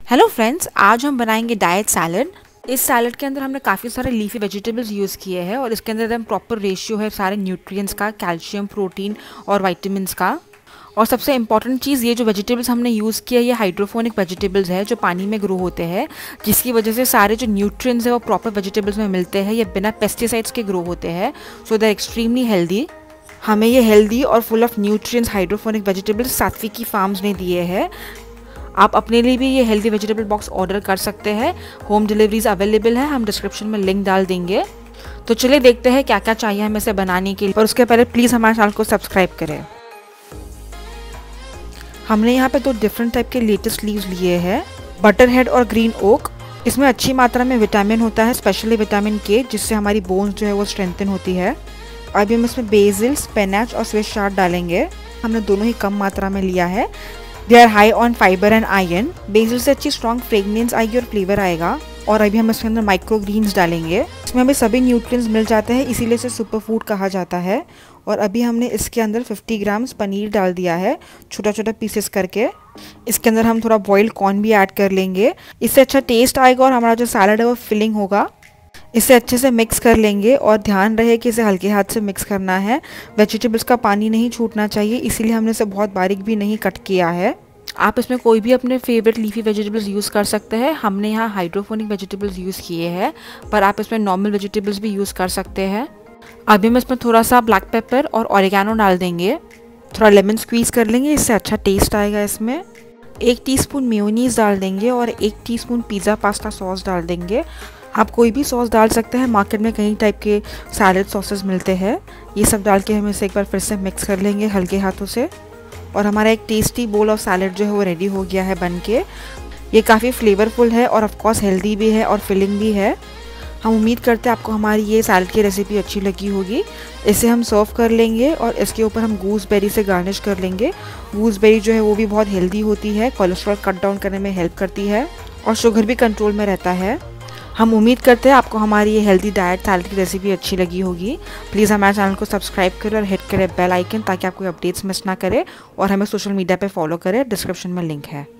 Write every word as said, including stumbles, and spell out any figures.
Hello friends, आज हम बनाएंगे डाइट सैलड। इस सैलड के अंदर हमने काफ़ी सारे लीफी वेजिटेबल्स यूज़ किए हैं और इसके अंदर एकदम प्रॉपर रेशियो है सारे न्यूट्रिएंट्स का, कैल्शियम, प्रोटीन और विटामिन्स का। और सबसे इम्पॉर्टेंट चीज़, ये जो वेजिटेबल्स हमने यूज़ किया है ये हाइड्रोफोनिक वेजिटेबल्स है जो पानी में ग्रो होते हैं, जिसकी वजह से सारे जो न्यूट्रिएंट्स है वो प्रॉपर वेजिटेबल्स में मिलते हैं। ये बिना पेस्टिसाइड्स के ग्रो होते हैं, so they are extremely healthy. हमें ये हेल्दी और full of nutrients hydroponic vegetables Satviki farms ने दिए हैं। आप अपने लिए भी ये हेल्दी वेजिटेबल बॉक्स ऑर्डर कर सकते हैं। होम डिलीवरीज अवेलेबल है, हम डिस्क्रिप्शन में लिंक डाल देंगे। तो चलिए देखते हैं क्या क्या चाहिए हमें इसे बनाने के लिए। और उसके पहले प्लीज़ हमारे चैनल को सब्सक्राइब करें। हमने यहाँ पे दो डिफरेंट टाइप के लेटेस्ट लीव्स लिए हैं, बटर हेड और ग्रीन ओक। इसमें अच्छी मात्रा में विटामिन होता है, स्पेशली विटामिन के, जिससे हमारी बोन्स जो है वो स्ट्रेंथन होती है। अभी हम इसमें बेसिल, स्पिनच और स्विस चार्ट डालेंगे। हमने दोनों ही कम मात्रा में लिया है। They are high on fibre and iron. Basil से अच्छी स्ट्रॉन्ग फ्रेगनेंस आएगी और फ्लेवर आएगा। और अभी हम इसके अंदर माइक्रो ग्रीन्स डालेंगे। इसमें हमें सभी न्यूट्रिएंट्स मिल जाते हैं, इसीलिए इसे सुपर फूड कहा जाता है। और अभी हमने इसके अंदर फिफ्टी ग्राम्स पनीर डाल दिया है, छोटा छोटा पीसेस करके। इसके अंदर हम थोड़ा बॉइल्ड कॉर्न भी ऐड कर लेंगे, इससे अच्छा टेस्ट आएगा और हमारा जो सैलड है वो फिलिंग होगा। इसे अच्छे से मिक्स कर लेंगे और ध्यान रहे कि इसे हल्के हाथ से मिक्स करना है। वेजिटेबल्स का पानी नहीं छूटना चाहिए, इसीलिए हमने इसे बहुत बारीक भी नहीं कट किया है। आप इसमें कोई भी अपने फेवरेट लीफी वेजिटेबल्स यूज़ कर सकते हैं। हमने यहाँ हाइड्रोफोनिक वेजिटेबल्स यूज़ किए हैं, पर आप इसमें नॉर्मल वेजिटेबल्स भी यूज़ कर सकते हैं। अभी हम इसमें थोड़ा सा ब्लैक पेपर और ऑरिगेनो डाल देंगे। थोड़ा लेमन स्क्वीज़ कर लेंगे, इससे अच्छा टेस्ट आएगा इसमें। एक टीस्पून मेयोनीज़ डाल देंगे और एक टीस्पून पिज़्ज़ा पास्ता सॉस डाल देंगे। आप कोई भी सॉस डाल सकते हैं, मार्केट में कई टाइप के सैलड सॉसेस मिलते हैं। ये सब डाल के हम इसे एक बार फिर से मिक्स कर लेंगे हल्के हाथों से। और हमारा एक टेस्टी बोल ऑफ सैलड जो है वो रेडी हो गया है बन के। ये काफ़ी फ्लेवरफुल है और ऑफकोर्स हेल्दी भी है और फिलिंग भी है। हम उम्मीद करते हैं आपको हमारी ये सैलड की रेसिपी अच्छी लगी होगी। इसे हम सर्व कर लेंगे और इसके ऊपर हम गूसबेरी से गार्निश कर लेंगे। गूसबेरी जो है वो भी बहुत हेल्दी होती है, कोलेस्ट्रॉल कट डाउन करने में हेल्प करती है और शुगर भी कंट्रोल में रहता है। हम उम्मीद करते हैं आपको हमारी ये हेल्दी डाइट सैलड की रेसिपी अच्छी लगी होगी। प्लीज़ हमारे चैनल को सब्सक्राइब करें और हिट करें बेल आइकन, ताकि आप कोई अपडेट्स मिस ना करें। और हमें सोशल मीडिया पे फॉलो करें, डिस्क्रिप्शन में लिंक है।